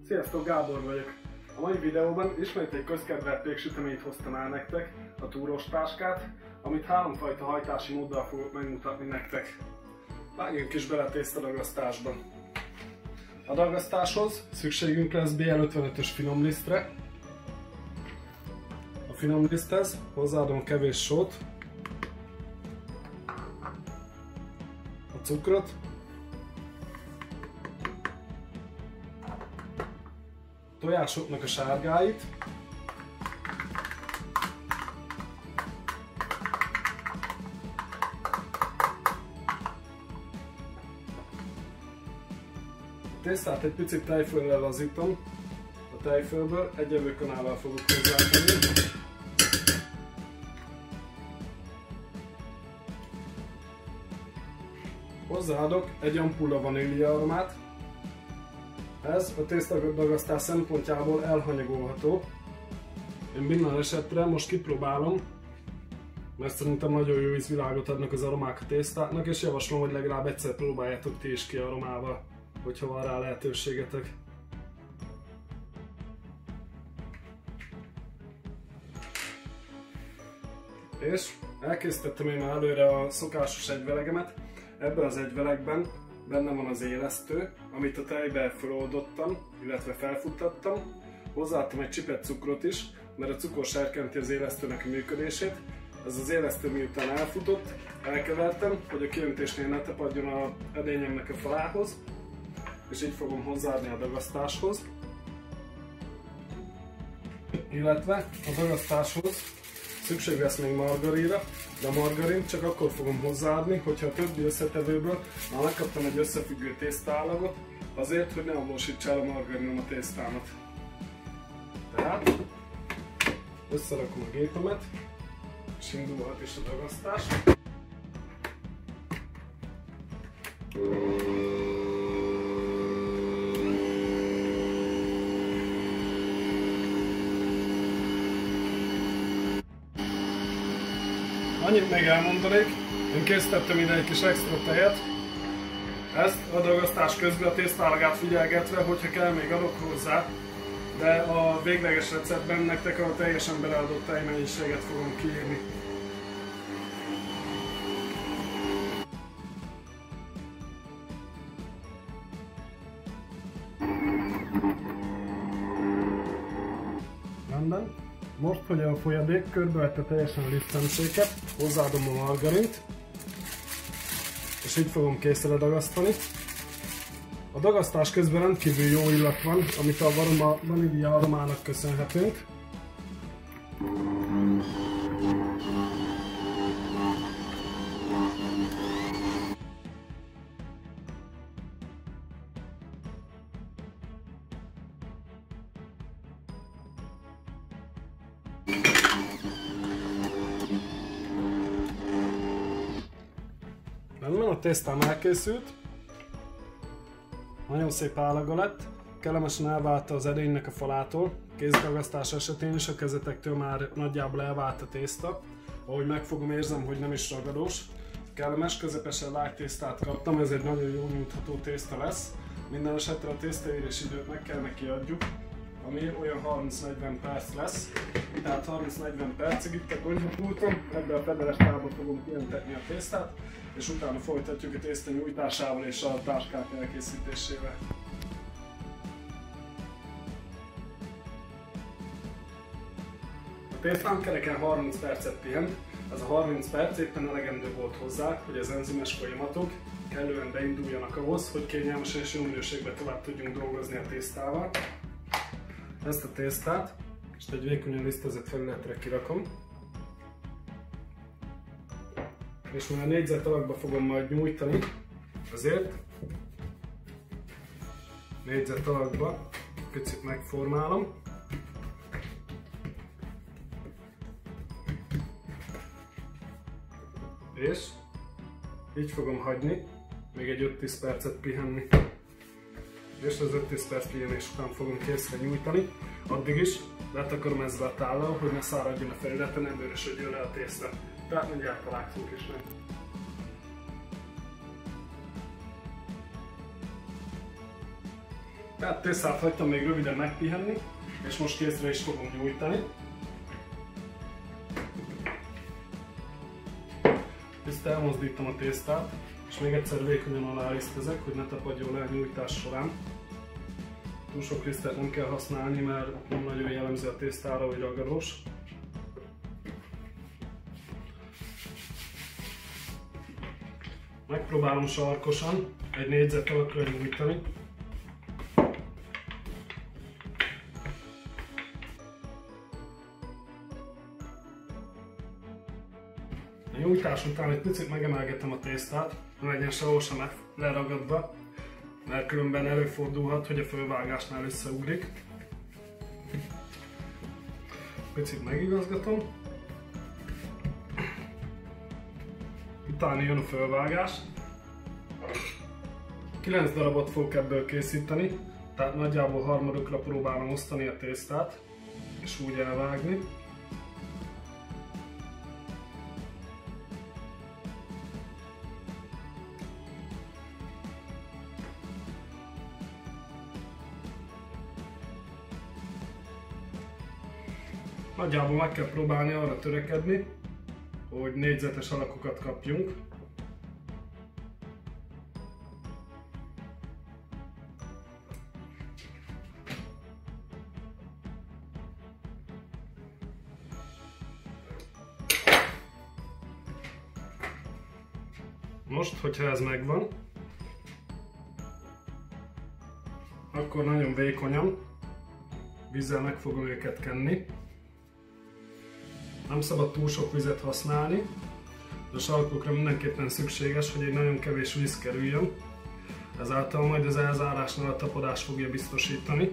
Sziasztok, Gábor vagyok. A mai videóban ismét egy közkedvelt péksüteményt hoztam el nektek, a túrós táskát, amit háromfajta hajtási móddal fogok megmutatni nektek. Vágjunk is bele a tésztadagasztásba. A dagasztáshoz szükségünk lesz BL55-ös finomlisztre. A finomliszthez hozzáadom kevés sót, a cukrot, tojásoknak a sárgáit, a tésztát egy picit tejföllel lazítom, a tejfölből egy evőkanállal fogok hozzátenni. Hozzáadok egy ampulla vaníliaaromát. Ez a tésztadagasztás szempontjából elhanyagolható. Én minden esetre most kipróbálom, mert szerintem nagyon jó ízvilágot adnak az aromák a tésztáknak, és javaslom, hogy legalább egyszer próbáljátok ti is ki aromával, hogyha van rá lehetőségetek. És elkészítettem én már előre a szokásos egyvelegemet. Ebben az egyvelegben benne van az élesztő, amit a tejbe feloldottam, illetve felfuttattam. Hozzáadtam egy csipet cukrot is, mert a cukor serkenti az élesztőnek a működését. Ez az élesztő miután elfutott, elkevertem, hogy a kiöntésnél ne tapadjon az edényemnek a falához, és így fogom hozzáadni a dagasztáshoz. Illetve a dagasztáshoz szükség lesz még margarinra, de a margarint csak akkor fogom hozzáadni, hogyha a többi összetevőből már megkaptam egy összefüggő tésztaállagot, azért, hogy ne omlósítsa el a margarinom a tésztámat. Tehát összerakom a gépemet, és indulhat is a dagasztás. Annyit még elmondanék, én készítettem ide egy kis extra tejet. Ezt a dagasztás közben a tésztállagát figyelgetve, hogyha kell, még adok hozzá, de a végleges receptben nektek a teljesen beleadott tejmennyiséget fogom kiírni. Rendben. Most, hogy a folyadék körbevette teljesen a lisztfemséget, hozzáadom a margarint, és így fogom készre dagasztani. A dagasztás közben rendkívül jó illat van, amit a vanília aromának köszönhetünk. Rendben, a tésztám elkészült. Nagyon szép állaga lett, kellemesen elválta az edénynek a falától. Kézdagasztás esetén is a kezetektől már nagyjából elvált a tészta. Ahogy megfogom, érzem, hogy nem is ragadós. Kellemes, közepesen lágy tésztát kaptam, ez egy nagyon jól nyújtható tészta lesz. Minden esetre a tésztaérés időt meg kell neki adjuk, ami olyan 30-40 perc lesz. Tehát 30-40 percig itt a konyhapulton, ebbe a fedeles tálba fogom kiöntetni a tésztát, és utána folytatjuk a tészta nyújtásával és a táskák elkészítésével. A tésztám kereken 30 percet pihent. Ez a 30 perc éppen elegendő volt hozzá, hogy az enzimes folyamatok kellően beinduljanak ahhoz, hogy kényelmesen és jó minőségben tovább tudjunk dolgozni a tésztával. Ezt a tésztát most egy vékonyan lisztezett felületre kirakom. És mivel négyzet alakba fogom majd nyújtani, azért négyzet alakba picit megformálom. És így fogom hagyni, még egy 5-10 percet pihenni. És az 5-10 perc pihenés után fogom készre nyújtani. Addig is letakarom ezzel a tállal, hogy ne száradjon a felületen, nem vörösödjön le a tészta. Tehát mindjárt találkozunk is meg. Tehát tésztát hagytam még röviden megpihenni, és most készre is fogom nyújtani. Ezt elmozdítom a tésztát, és még egyszer vékonyan alárisztezek, hogy ne tapadjon le a nyújtás során. Túl sok lisztet nem kell használni, mert nem nagyon jellemző a tésztára, hogy ragadós. Megpróbálom sarkosan egy négyzet alakra nyújtani. A nyújtás után egy picit megemelgetem a tésztát, ne legyen sehol sem leragadva, mert különben előfordulhat, hogy a fölvágásnál összeugrik. Picit megigazgatom. Utána jön a fölvágás. 9 darabot fogok ebből készíteni, tehát nagyjából harmadokra próbálom osztani a tésztát, és úgy elvágni. Nagyjából meg kell próbálni arra törekedni, hogy négyzetes alakokat kapjunk. Most, hogyha ez megvan, akkor nagyon vékonyan vízzel meg fogom őket kenni. Nem szabad túl sok vizet használni, de a sarkokra mindenképpen szükséges, hogy egy nagyon kevés víz kerüljön. Ezáltal majd az elzárásnál a tapadás fogja biztosítani.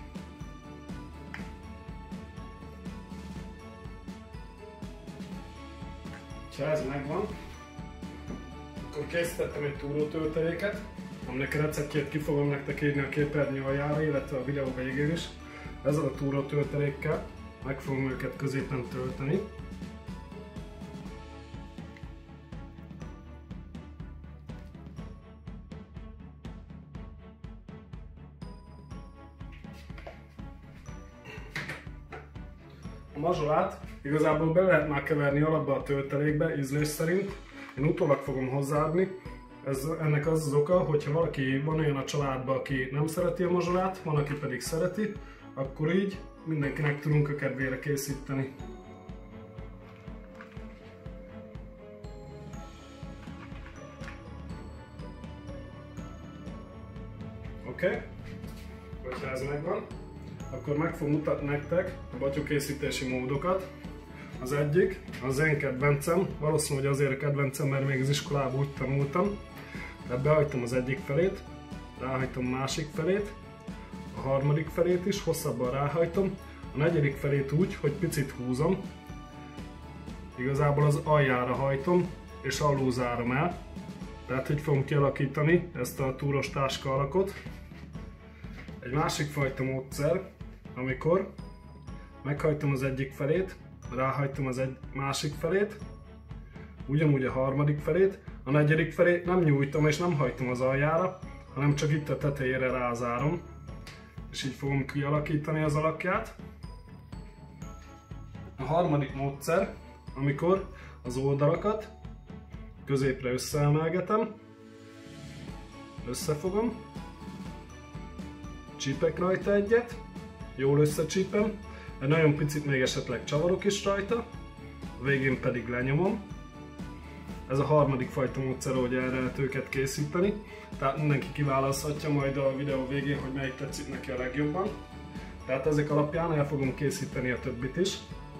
Ha ez megvan, akkor készítettem egy túrótölteléket, aminek a receptjét ki fogom nektek írni a képernyő aljára, illetve a videó végén is. Ezzel a túrótöltelékkel meg fogom őket középen tölteni. A mazsolát igazából be lehet már keverni alapba a töltelékbe, ízlés szerint. Én utólag fogom hozzáadni. Ennek az oka, hogyha valaki van olyan a családban, aki nem szereti a mazsolát, van, aki pedig szereti, akkor így mindenkinek tudunk a kedvére készíteni. Oké? Hogyha ez megvan, akkor meg fogom mutatni nektek a batyúkészítési módokat. Az egyik, az én kedvencem, valószínűleg azért a kedvencem, mert még az iskolában úgy tanultam. Tehát behajtom az egyik felét, ráhajtom a másik felét, a harmadik felét is hosszabban ráhajtom, a negyedik felét úgy, hogy picit húzom, igazából az aljára hajtom és alul zárom el, tehát így fogom kialakítani ezt a túros táska alakot. Egy másik fajta módszer, amikor meghajtom az egyik felét, ráhajtom az egy másik felét, ugyanúgy a harmadik felét, a negyedik felét nem nyújtom és nem hajtom az aljára, hanem csak itt a tetejére rázárom, és így fogom kialakítani az alakját. A harmadik módszer, amikor az oldalakat középre összeemelgetem, összefogom, csípek rajta egyet, jól összecsípem, egy nagyon picit még esetleg csavarok is rajta, a végén pedig lenyomom. Ez a harmadik fajta módszer, hogy erre lehet őket készíteni. Tehát mindenki kiválaszthatja majd a videó végén, hogy melyik tetszik neki a legjobban. Tehát ezek alapján el fogom készíteni a többit is.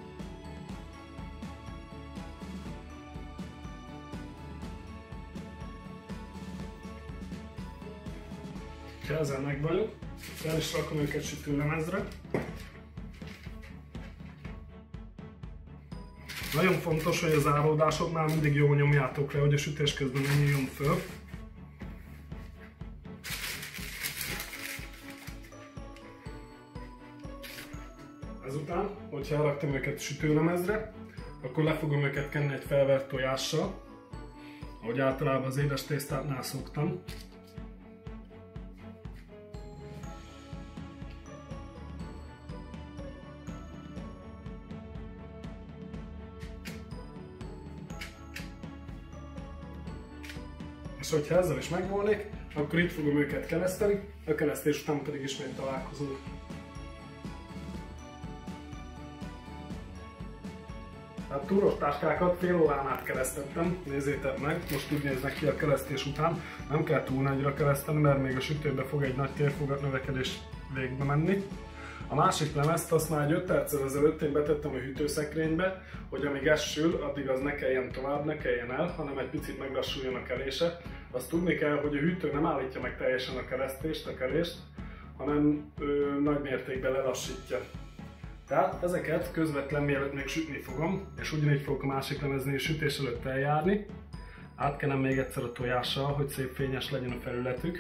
Ha ezzel meg vagyok, el is rakom őket sütőlemezre. Nagyon fontos, hogy a záródásoknál mindig jól nyomjátok le, hogy a sütés közben ne nyíljon föl. Ezután, hogyha elraktam őket sütőlemezre, akkor le fogom őket kenni egy felvert tojással, ahogy általában az édes tésztátnál szoktam. És hogyha ezzel is megvolnék, akkor itt fogom őket kereszteni, a keresztés után pedig ismét találkozunk. A túros táskákat fél órán át keresztettem, nézzétek meg, most úgy néznek ki a keresztés után. Nem kell túl nagyra kereszteni, mert még a sütőbe fog egy nagy térfogat növekedés végbe menni. A másik lemezt azt már egy 5 perccel ezelőtt én betettem a hűtőszekrénybe, hogy amíg ez sül, addig az ne keljen tovább, ne keljen el, hanem egy picit meglassuljon a kelése. Azt tudni kell, hogy a hűtő nem állítja meg teljesen a keresztést, a kelést, hanem nagy mértékben lelassítja. Tehát ezeket közvetlen mielőtt még sütni fogom, és ugyanígy fogok a másik lemeznél sütés előtt eljárni. Átkenem még egyszer a tojással, hogy szép fényes legyen a felületük.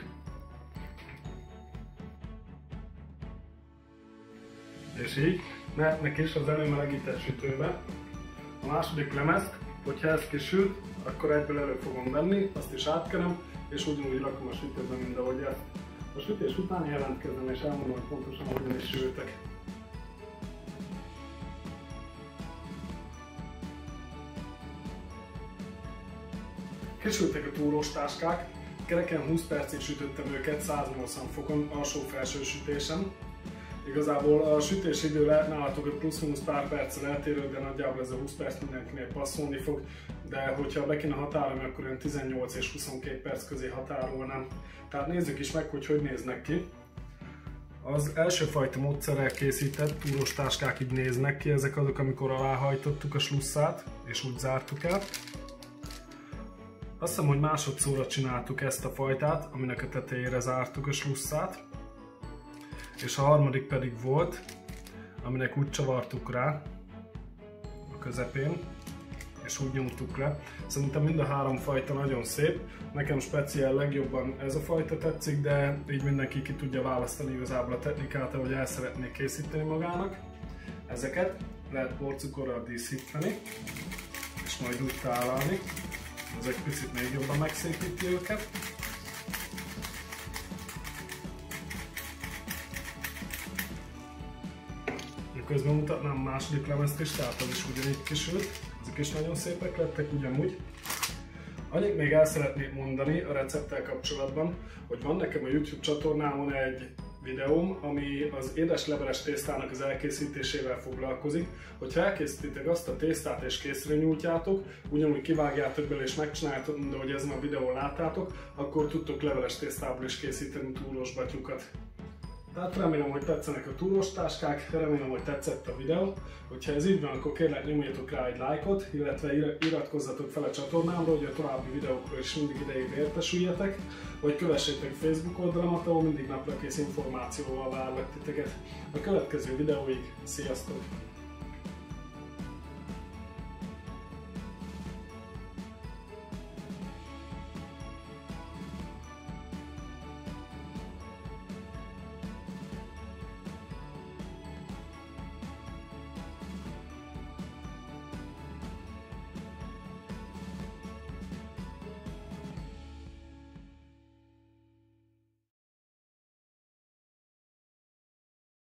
És így mehetnek is az előmelegített sütőbe. A második lemezt, hogyha ez kisült, akkor egyből elő fogom venni, azt is átkenem, és ugyanúgy rakom a sütőbe, mint ahogy ezt. A sütés után jelentkezem, és elmondom, hogy pontosan hogyan is sültek. Kisültek a túrós táskák, kereken 20 percig sütöttem őket 180 fokon alsó-felső sütésen. Igazából a sütés idő lehet nálatok plusz-minusz pár perccel eltérő, de nagyjából ez a 20 perc mindenkinél passzolni fog, de hogyha be kéne határolni, akkor olyan 18 és 22 perc közé határolnám. Tehát nézzük is meg, hogy néznek ki. Az első fajta módszerrel készített túrós táskák így néznek ki, ezek azok, amikor aláhajtottuk a slusszát, és úgy zártuk el. Azt hiszem, hogy másodszorra csináltuk ezt a fajtát, aminek a tetejére zártuk a slusszát. És a harmadik pedig volt, aminek úgy csavartuk rá a közepén, és úgy nyomtuk le. Szerintem mind a három fajta nagyon szép. Nekem speciál legjobban ez a fajta tetszik, de így mindenki ki tudja választani igazából a technikát, ahogy el szeretnék készíteni magának. Ezeket lehet porcukorral díszíteni, és majd úgy tálalni. Ez egy picit még jobban megszépíti őket. Közben mutatnám a második lemezt is, tehát az is ugyanígy kisült. Ezek is nagyon szépek lettek ugyanúgy. Annyit még el szeretnék mondani a recepttel kapcsolatban, hogy van nekem a YouTube csatornámon egy videóm, ami az édesleveles tésztának az elkészítésével foglalkozik. Hogyha elkészítitek azt a tésztát és készre nyújtjátok, ugyanúgy kivágjátok bele és megcsináljátok, mint ahogy ezen a videón láttátok, akkor tudtok leveles tésztából is készíteni túrós batyukat. Tehát remélem, hogy tetszenek a túrós táskák, remélem, hogy tetszett a videó. Hogyha ez így van, akkor kérlek nyomjatok rá egy lájkot, illetve iratkozzatok fel a csatornámra, hogy a további videókról is mindig idejében értesüljetek, vagy kövessétek Facebook oldalamat, ahol mindig naprakész információval várlak titeket. A következő videóig, sziasztok!